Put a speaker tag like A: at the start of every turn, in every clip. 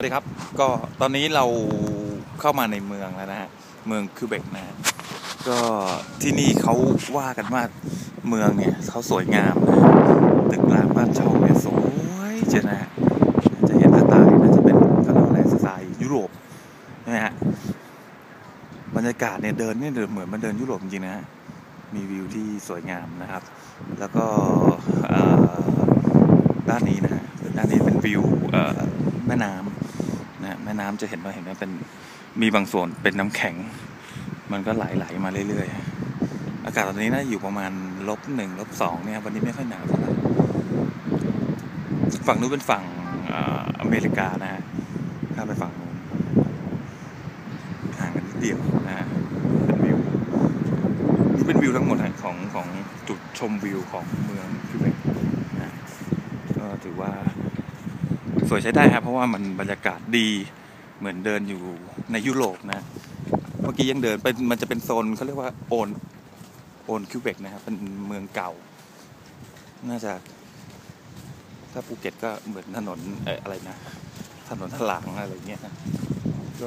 A: สวัสดีครับก็ตอนนี้เราเข้ามาในเมืองแล้วนะฮะเมืองคิวเบกนะฮะก็ที่นี่เขาว่ากันว่าเมืองเนี่ยเขาสวยงามนะตึกรามบ้านช่องเนี่ยสวยเจ๋งนะฮะจะเห็นสไตล์น่าจะเป็นเขาเรียกว่าอะไรสไตล์ยุโรปนะฮะบรรยากาศเนี่ยเดินเนี่ยเหมือนมาเดินยุโรปจริงๆนะฮะมีวิวที่สวยงามนะครับแล้วก็ด้านนี้นะฮะด้านนี้เป็นวิวแม่น้ำนะแม่น้ำจะเห็นว่าเป็นมีบางส่วนเป็นน้ำแข็งมันก็ไหลมาเรื่อยๆอากาศตอนนี้น่าอยู่ประมาณ-1 -2เนี่ยวันนี้ไม่ค่อยหนาวเท่าไหร่ฝั่งนู้นเป็นฝั่งอเมริกานะฮะข้ามไปฝั่งนู้นห่างกันนิดเดียวนะฮะเป็นวิวนี่เป็นวิวทั้งหมดของจุดชมวิวของเมืองคิวเบกนะก็ถือว่าสวยใช้ได้ครับเพราะว่ามันบรรยากาศดีเหมือนเดินอยู่ในยุโรปนะเมื่อกี้ยังเดินเป็นมันจะเป็นโซนเขาเรียกว่าโอนคิวเบกนะครับเป็นเมืองเก่าน่าจะถ้าภูเก็ตก็เหมือนถนนอะไรนะถนนถลางอะไรเงี้ยนะก็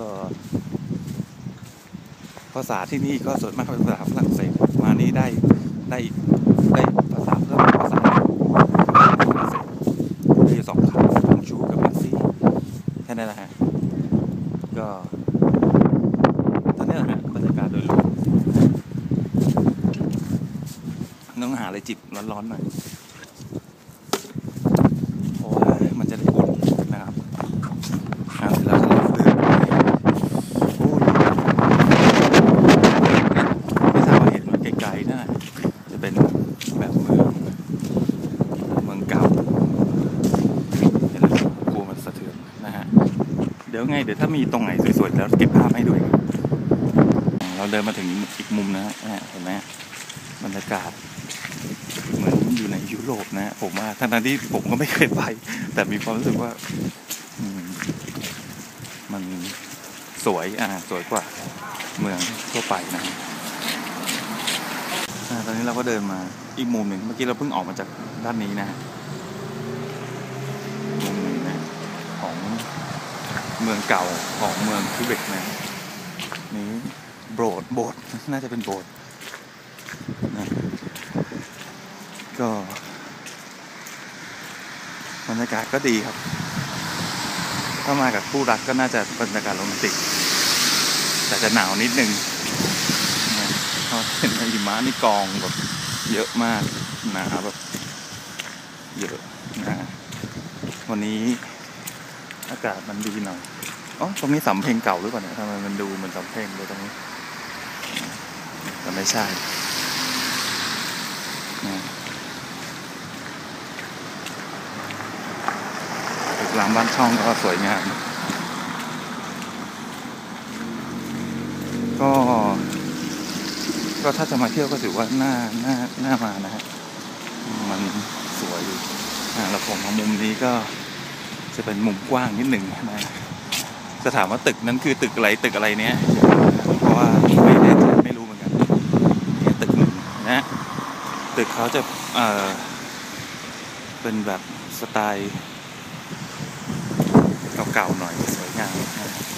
A: ภาษาที่นี่ก็ส่วนมากเป็นภาษาฝรั่งเศสมานี้ได้ภาษาเพิ่มภาษาฝรั่งเศสได้อยู่2 คำบงชูกับเมซี่แค่นั้นแหละฮะก็ตอนนี้นะฮะบรรยากาศโดยรวมต้องหาอะไรจิบร้อนๆหน่อยเพราะว่ามันจะได้อุ่นนะครับแล้วก็เดินไม่ทราบว่าเห็นมันไกลๆนะจะเป็นแบบเมืองเก่าเห็นแล้วกลัวมันสะเทือนนะฮะเดี๋ยวถ้ามีตรงไหนสวยๆแล้วเก็บภาพให้ด้วยเราเดินมาถึงอีกมุมนะฮะเห็นไหมบรรยากาศเหมือนอยู่ในยุโรปนะผมว่าทั้งที่ผมก็ไม่เคยไปแต่มีความรู้สึกว่ามันสวยกว่าเมืองทั่วไปนะตอนนี้เราก็เดินมาอีกมุมหนึ่งเมื่อกี้เราเพิ่งออกมาจากด้านนี้นะมุมหนึ่งนะของเมืองเก่าของเมืองคิวเบกนะนี้โบสถ์น่าจะเป็นโบสถ์นะก็บรรยากาศก็ดีครับถ้ามากับคู่รักก็น่าจะบรรยากาศโรแมนติกแต่จะหนาวนิดนึงนะเพราะเห็นหิมะนี่กองแบบเยอะมากหนาแบบเยอะนะวันนี้อากาศมันดีหน่อยตรงนี้สำเพ็งเก่าหรือเปล่าเนี่ยทำไมมันดูเหมือนสำเพ็งเลยตรงนี้แต่ไม่ใช่ตึกรามบ้านช่องก็สวยงามก็ถ้าจะมาเที่ยวก็ถือว่าน่ามานะฮะมันสวยอยู่แล้วผมมุมนี้ก็จะเป็นมุมกว้างนิดหนึ่งนะจะถามว่าตึกนั้นคือตึกอะไรเนี้ยเพราะว่าไม่รู้เหมือนกันนี่ตึกหนึ่งนะตึกเขาจะเป็นแบบสไตล์เก่าๆหน่อยสวยงามนะ